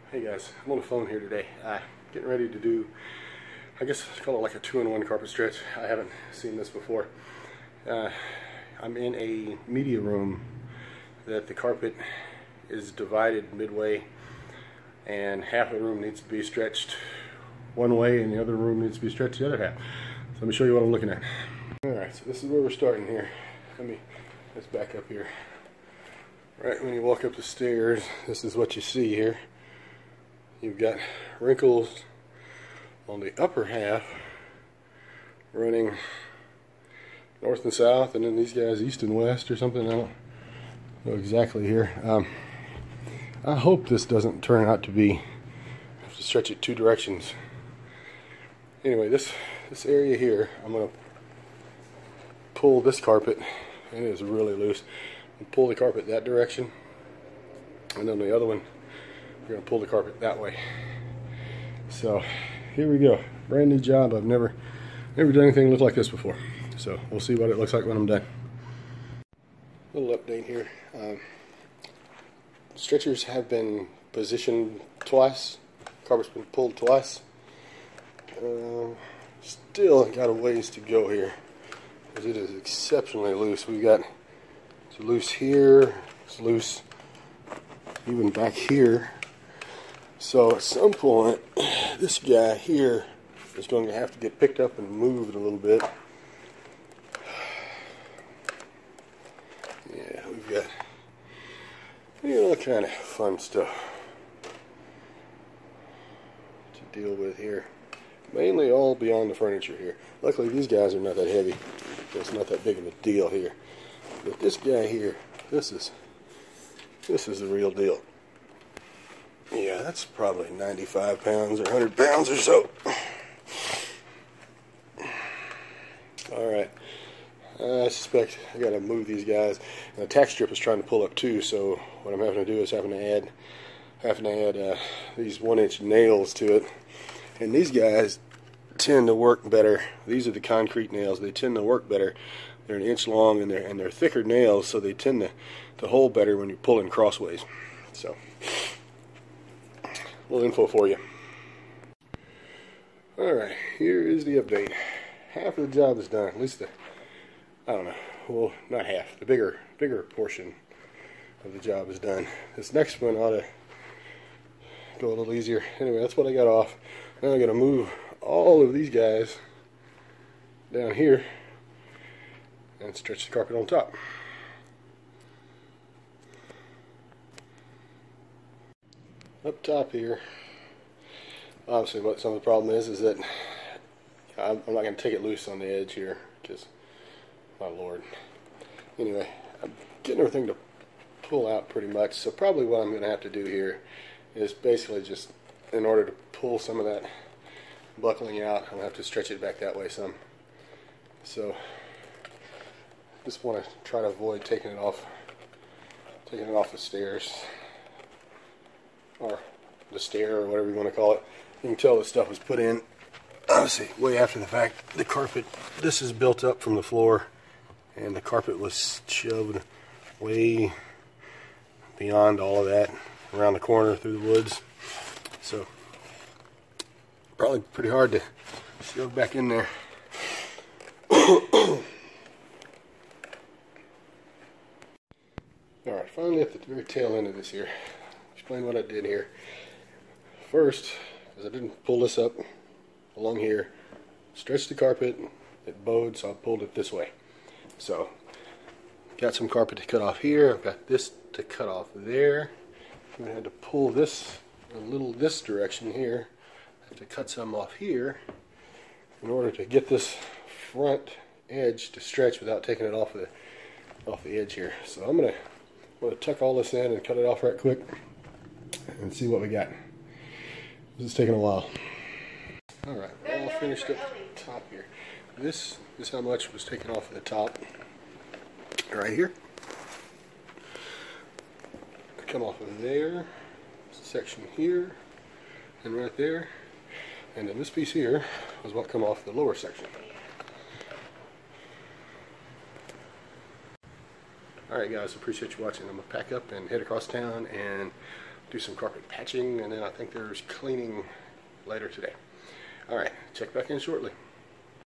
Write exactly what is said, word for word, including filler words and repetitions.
Hey guys, I'm on the phone here today. Uh, getting ready to do, I guess it's called it like a two-in-one carpet stretch. I haven't seen this before. Uh, I'm in a media room that the carpet is divided midway, and half of the room needs to be stretched one way and the other room needs to be stretched the other half. So let me show you what I'm looking at. Alright, so this is where we're starting here. Let me, let's back up here. Right when you walk up the stairs, this is what you see here. You've got wrinkles on the upper half running north and south, and then these guys east and west or something. I don't know exactly here. Um, I hope this doesn't turn out to be, I have to stretch it two directions. Anyway, this this area here, I'm going to pull this carpet, and it is really loose, and pull the carpet that direction, and then the other one we're going to pull the carpet that way. So here we go. Brand new job. I've never never done anything look like this before. So we'll see what it looks like when I'm done. Little update here. Um, stretchers have been positioned twice. Carpet's been pulled twice. Uh, still got a ways to go here, because it is exceptionally loose. We've got it's loose here. It's loose even back here. So at some point, this guy here is going to have to get picked up and moved a little bit. Yeah, we've got you know, all kind of fun stuff to deal with here. Mainly all beyond the furniture here. Luckily these guys are not that heavy, so it's not that big of a deal here. But this guy here, this is this is the real deal. Yeah, that's probably ninety-five pounds or one hundred pounds or so. Alright, I suspect I gotta move these guys. And the tack strip is trying to pull up too, so what I'm having to do is having to add having to add uh, these one inch nails to it. And these guys tend to work better. These are the concrete nails. They tend to work better. They're an inch long and they're and they're thicker nails, so they tend to, to hold better when you're pulling crossways. So a little info for you. Alright, here is the update. Half of the job is done. At least the, I don't know, well, not half. The bigger, bigger portion of the job is done. This next one ought to go a little easier. Anyway, that's what I got off. Now I'm going to move all of these guys down here and stretch the carpet on top. Up top here, obviously what some of the problem is is that I'm, I'm not going to take it loose on the edge here, because my lord. Anyway, I'm getting everything to pull out pretty much, so probably what I'm going to have to do here is basically just, in order to pull some of that buckling out, I'm going to have to stretch it back that way some. So just want to try to avoid taking it off taking it off the stairs, or the stair, or whatever you want to call it. You can tell this stuff was put in, obviously, way after the fact. The carpet, this is built up from the floor, and the carpet was shoved way beyond all of that, around the corner through the woods. So, probably pretty hard to shove back in there. Alright, finally at the very tail end of this here. Explain what I did here. First, as I didn't pull this up along here, stretched the carpet, it bowed, so I pulled it this way. So, got some carpet to cut off here, I've got this to cut off there. I'm going to have to pull this a little this direction here. I have to cut some off here in order to get this front edge to stretch without taking it off the off the edge here. So I'm going to I'm going to tuck all this in and cut it off right quick and see what we got. This is taking a while. Alright, all finished up the top here. This is how much was taken off of the top. Right here. Come off of there. Section here. And right there. And then this piece here was what come off the lower section. Alright guys, appreciate you watching. I'm going to pack up and head across town and do some carpet patching, and then I think there's cleaning later today. All right, check back in shortly.